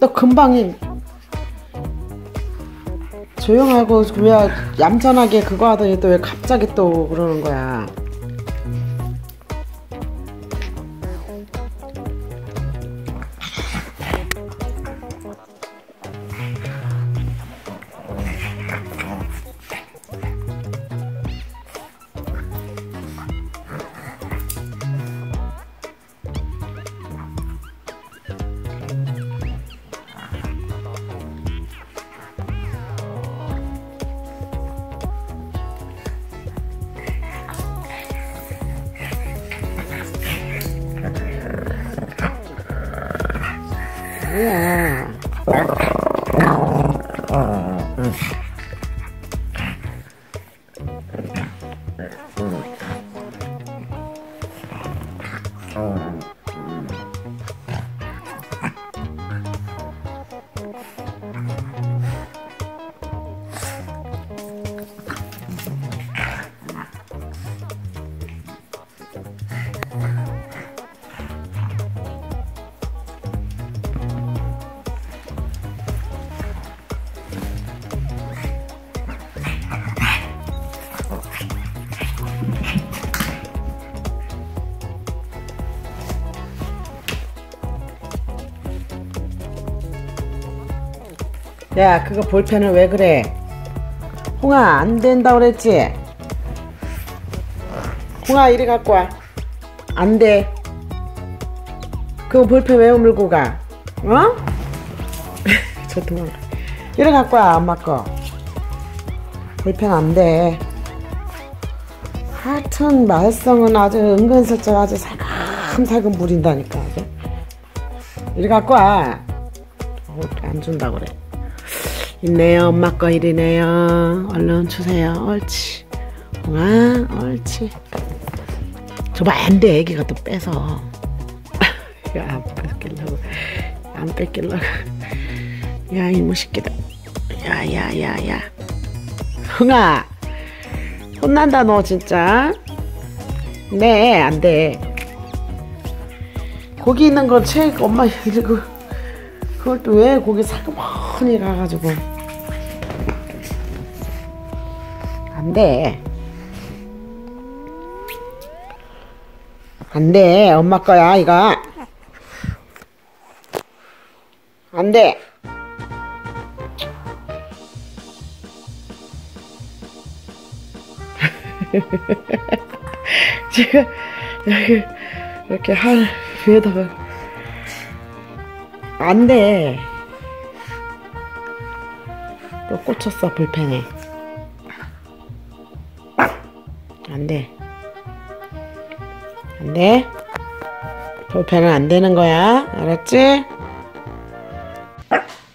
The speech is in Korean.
또 금방 조용하고 왜 얌전하게 그거 하더니 또 왜 갑자기 또 그러는 거야. 뭐야. 야, 그거 볼펜을 왜 그래? 홍아, 안 된다 그랬지? 홍아, 이리 갖고 와. 안 돼. 그거 볼펜 왜 물고 가? 어? 저 도망가. 이리 갖고 와, 엄마 거. 볼펜 안 돼. 하여튼 말썽은 아주 은근슬쩍 아주 살금살금 부린다니까. 아주. 이리 갖고 와. 안 준다 그래. 있네요, 엄마 거 이리네요. 얼른 주세요. 옳지. 홍아, 옳지. 저봐, 안 돼. 애기가 또 뺏어. 야, 안 뺏기려고. 야, 이모 새끼다. 야. 흥아, 혼난다 너 진짜. 네, 안 돼. 고기 있는 거 책 엄마 이러고 그걸 또 왜 고기 사그머니 가가지고. 안 돼. 안 돼. 엄마 거야 이거. 안 돼. 제가 이렇게 할 위에다가 안 돼. 또 꽂혔어 볼펜에. 안 돼. 안 돼. 볼펜은 안 되는 거야. 알았지?